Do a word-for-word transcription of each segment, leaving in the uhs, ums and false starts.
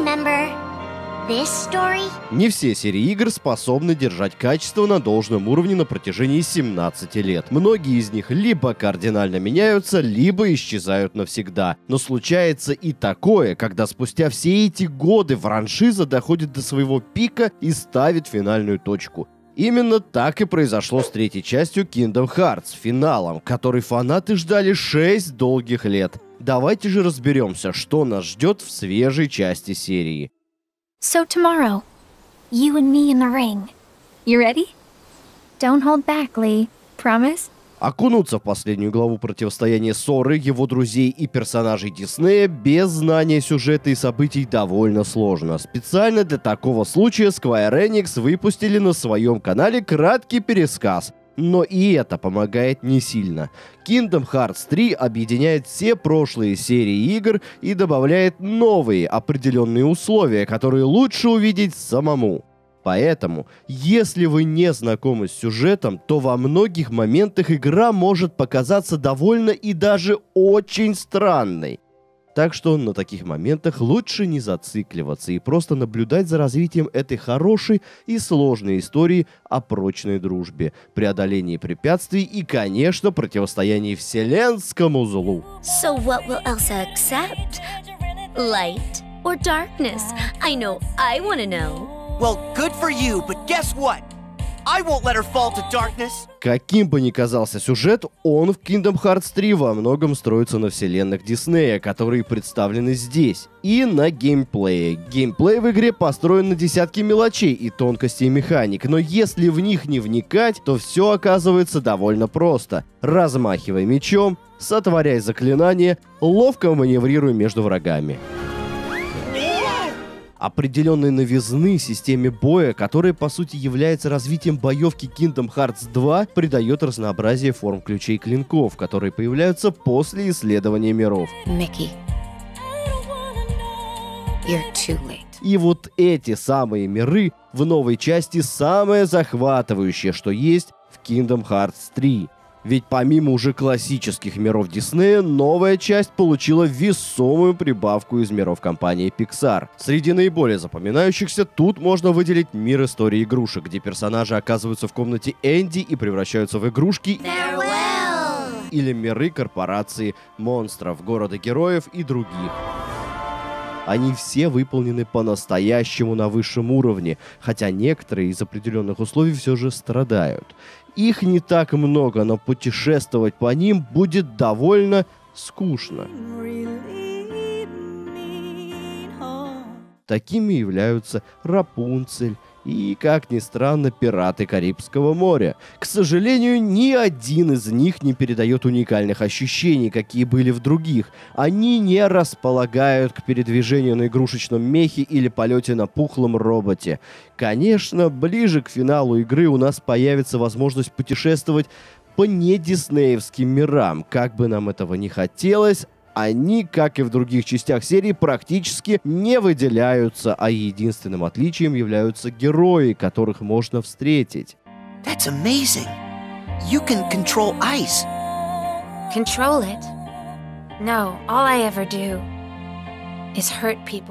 remember this story? Не все серии игр способны держать качество на должном уровне на протяжении семнадцати лет. Многие из них либо кардинально меняются, либо исчезают навсегда. Но случается и такое, когда спустя все эти годы франшиза доходит до своего пика и ставит финальную точку. Именно так и произошло с третьей частью Kingdom Hearts, финалом, который фанаты ждали шесть долгих лет. Давайте же разберемся, что нас ждет в свежей части серии. So tomorrow, you and me in the ring. You ready? Don't hold back, Lee. Promise? Окунуться в последнюю главу противостояния Соры, его друзей и персонажей Диснея без знания сюжета и событий довольно сложно. Специально для такого случая Square Enix выпустили на своем канале краткий пересказ. Но и это помогает не сильно. Kingdom Hearts три объединяет все прошлые серии игр и добавляет новые определенные условия, которые лучше увидеть самому. Поэтому, если вы не знакомы с сюжетом, то во многих моментах игра может показаться довольно и даже очень странной. Так что на таких моментах лучше не зацикливаться и просто наблюдать за развитием этой хорошей и сложной истории о прочной дружбе, преодолении препятствий и, конечно, противостоянии вселенскому злу. So what will Elsa accept? Light or darkness? I know I want to know. Well, good for you, but guess what? I won't let her fall to darkness. Каким бы ни казался сюжет, он в Kingdom Hearts три во многом строится на вселенных Диснея, которые представлены здесь, и на геймплее. Геймплей в игре построен на десятки мелочей и тонкостей механик, но если в них не вникать, то все оказывается довольно просто. Размахивай мечом, сотворяй заклинания, ловко маневрируй между врагами. Определенной новизны системе боя, которая по сути является развитием боевки Kingdom Hearts два, придает разнообразие форм ключей клинков, которые появляются после исследования миров. Mickey, you're too late. И вот эти самые миры в новой части самое захватывающее, что есть в Kingdom Hearts три. Ведь помимо уже классических миров Диснея, новая часть получила весомую прибавку из миров компании Pixar. Среди наиболее запоминающихся тут можно выделить мир истории игрушек, где персонажи оказываются в комнате Энди и превращаются в игрушки. Farewell! Или миры корпорации монстров, города героев и других. Они все выполнены по-настоящему на высшем уровне, хотя некоторые из определенных условий все же страдают. Их не так много, но путешествовать по ним будет довольно скучно. Такими являются Рапунцель и, как ни странно, Пираты Карибского моря. К сожалению, ни один из них не передает уникальных ощущений, какие были в других. Они не располагают к передвижению на игрушечном мехе или полете на пухлом роботе. Конечно, ближе к финалу игры у нас появится возможность путешествовать по недиснеевским мирам. Как бы нам этого не хотелось, они, как и в других частях серии, практически не выделяются, а единственным отличием являются герои, которых можно встретить. That's amazing. You can control ice. Control it? No, all I ever do is hurt people.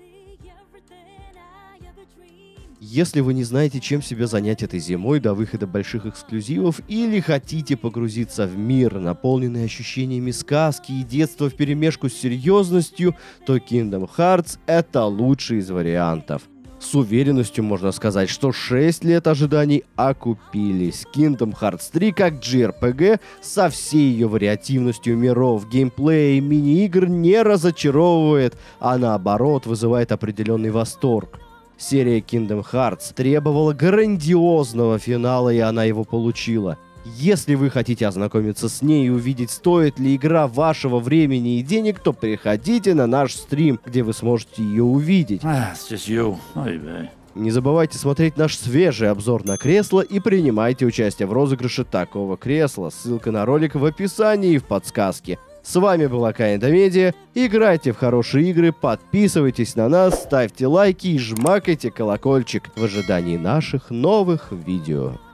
Если вы не знаете, чем себя занять этой зимой до выхода больших эксклюзивов, или хотите погрузиться в мир, наполненный ощущениями сказки и детства вперемешку с серьезностью, то Kingdom Hearts — это лучший из вариантов. С уверенностью можно сказать, что шесть лет ожиданий окупились. Kingdom Hearts три как джей ар пи джи со всей ее вариативностью миров, геймплея и мини-игр не разочаровывает, а наоборот вызывает определенный восторг. Серия Kingdom Hearts требовала грандиозного финала, и она его получила. Если вы хотите ознакомиться с ней и увидеть, стоит ли игра вашего времени и денег, то приходите на наш стрим, где вы сможете ее увидеть. Ah, it's just you. Oy vey. Не забывайте смотреть наш свежий обзор на кресло и принимайте участие в розыгрыше такого кресла. Ссылка на ролик в описании и в подсказке. С вами была Kinda Media. Играйте в хорошие игры, подписывайтесь на нас, ставьте лайки и жмакайте колокольчик в ожидании наших новых видео.